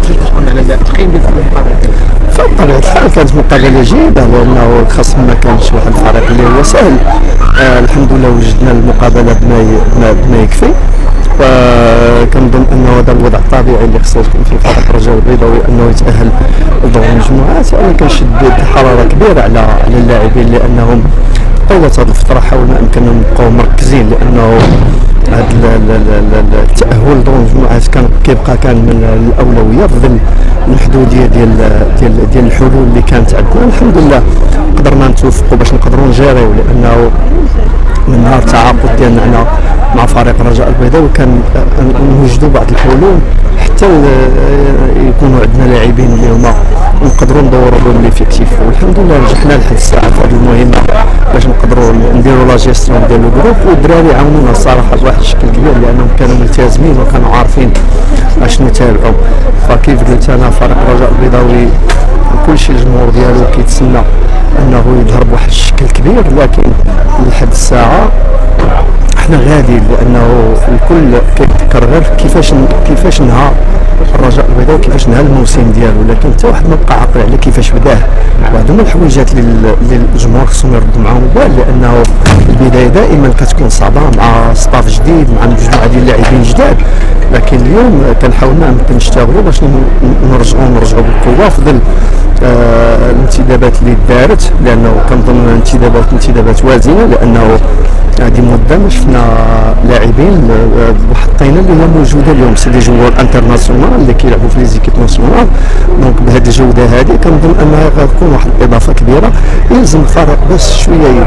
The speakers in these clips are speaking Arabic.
تكون على التقييم ديال المقابله؟ فبطبيعة الحال كانت مقابلة جيدة، لأنه الخصم ما كانش واحد الفريق اللي هو سهل. الحمد لله وجدنا المقابلة بما يكفي، وكنظن أنه هذا الوضع الطبيعي اللي خصو يكون في فريق الرجاء البيضاوي أنه يتأهل لدور المجموعات. أنا كنشد حرارة كبيرة على اللاعبين، لأنهم طوال هذه الفترة حاولنا أمكنهم يبقاو مركزين، لأنه هذا التأهل لدور المجموعات كان من الأولوية في ظل المحدودية ديال الحلول اللي كانت عندنا. الحمد لله قدرنا نتوفقوا باش نقدروا نجيريو، لأنه من نهار التعاقد ديالنا مع فريق الرجاء البيضاوي كان نوجدوا بعض الحلول حتى يكونوا عندنا لاعبين اللي هما نقدروا ندوروا بهم ليفيكتيف، والحمد لله نجحنا لحد الساعه في هذه المهمه باش نقدروا نديروا لا جيستيون ديال الجروب. والدراري عاونونا الصراحه بواحد الشكل كبير، لانهم كانوا ملتزمين وكانوا عارفين اشنو تابعوا. فكيف قلت انا فريق الرجاء البيضاوي كلشي الجمهور ديالو كيتسنى انه يظهر بواحد الشكل كبير، لكن لحد الساعه احنا غاديين، لانه الكل كيتذكر غير كيفاش نهى الرجاء البيضاوي، كيفاش نهى الموسم ديالو، لكن حتى واحد ما بقى عاقل على كيفاش بداه. وهذو من الحويجات اللي الجمهور خصهم يردوا معاهم بال، لانه البدايه دائما كتكون صعبه مع ستاف جديد، مع مجموعه ديال اللاعبين جداد. لكن اليوم كنحاولوا نشتغلوا باش نرجعوا بالقوه في ظل الانتدابات اللي دارت، لانه كنظن انتدابات وازنه، لانه هذه مده ما شفنا لاعبين بواحد الطينه اللي هي موجوده اليوم، سي دي جوار انترناسيونال اللي كيلعبوا في لي زيكيب ناسيونال. دونك بهذه الجوده هذه كنظن انها غتكون واحد الاضافه كبيره. يلزم الفريق بس شويه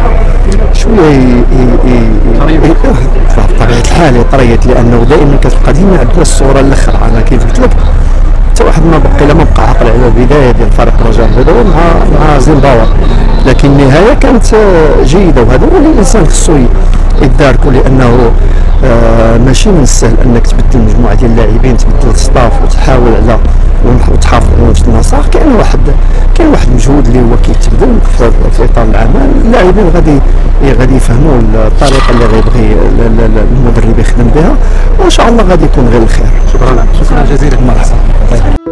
بطبيعه الحال يطريت، لانه دائما كتبقى ديما عندنا الصوره الاخرى. انا كيف قلت لك حتى واحد ما بقى عاقل على البدايه ديال فريق الرجاء البيضاوي مع زيمباور، لكن النهايه كانت جيده، وهذا هو اللي الانسان خصو يداركو، لانه ماشي من السهل انك تبدل مجموعه ديال اللاعبين، تبدل الستاف وتحاول على وتحافظ على نفس المسار. كاين واحد المجهود اللي هو كيتبذل في اطار العمل. اللاعبين غادي يفهموا الطريقه اللي غيبغي المدرب يخدم بها، وان شاء الله غادي يكون غير الخير. شكرا جزيلا. مرحبا.